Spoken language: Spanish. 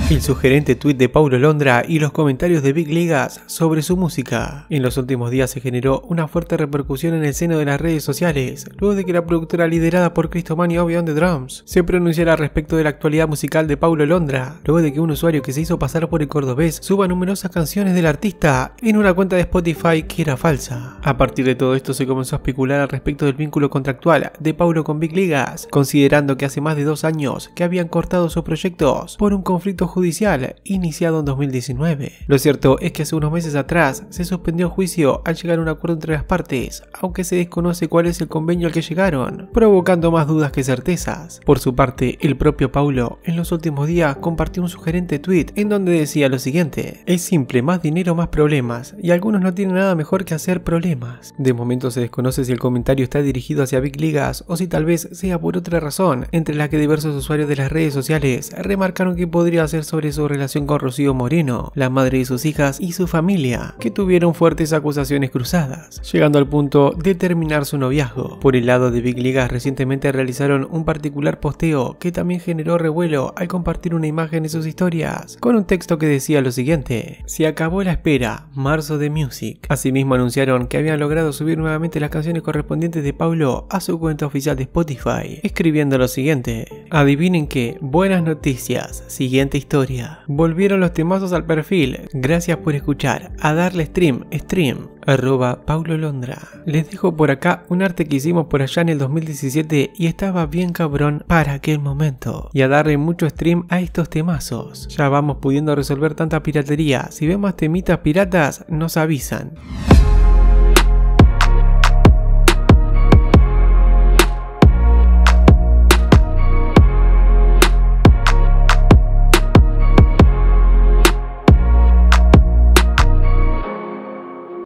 El sugerente tweet de Paulo Londra y los comentarios de Big Ligas sobre su música. En los últimos días se generó una fuerte repercusión en el seno de las redes sociales, luego de que la productora liderada por Cristomani on the Drums se pronunciara respecto de la actualidad musical de Paulo Londra, luego de que un usuario que se hizo pasar por el cordobés suba numerosas canciones del artista en una cuenta de Spotify que era falsa. A partir de todo esto se comenzó a especular al respecto del vínculo contractual de Paulo con Big Ligas, considerando que hace más de 2 años que habían cortado sus proyectos por un conflicto judicial iniciado en 2019. Lo cierto es que hace unos meses atrás se suspendió el juicio al llegar a un acuerdo entre las partes, aunque se desconoce cuál es el convenio al que llegaron, provocando más dudas que certezas. Por su parte, el propio Paulo en los últimos días compartió un sugerente tweet en donde decía lo siguiente: es simple, más dinero, más problemas, y algunos no tienen nada mejor que hacer problemas. De momento se desconoce si el comentario está dirigido hacia Big Ligas o si tal vez sea por otra razón, entre la que diversos usuarios de las redes sociales remarcaron que podría ser sobre su relación con Rocío Moreno, la madre de sus hijas y su familia, que tuvieron fuertes acusaciones cruzadas, llegando al punto de terminar su noviazgo. Por el lado de Big Ligas, recientemente realizaron un particular posteo que también generó revuelo al compartir una imagen de sus historias, con un texto que decía lo siguiente: se acabó la espera, marzo de Music. Asimismo anunciaron que habían logrado subir nuevamente las canciones correspondientes de Paulo a su cuenta oficial de Spotify, escribiendo lo siguiente: adivinen qué, buenas noticias, siguiente historia. Volvieron los temazos al perfil, gracias por escuchar, a darle stream, @Paulo Londra. Les dejo por acá un arte que hicimos por allá en el 2017 y estaba bien cabrón para aquel momento. Y a darle mucho stream a estos temazos. Ya vamos pudiendo resolver tanta piratería, si ven más temitas piratas nos avisan.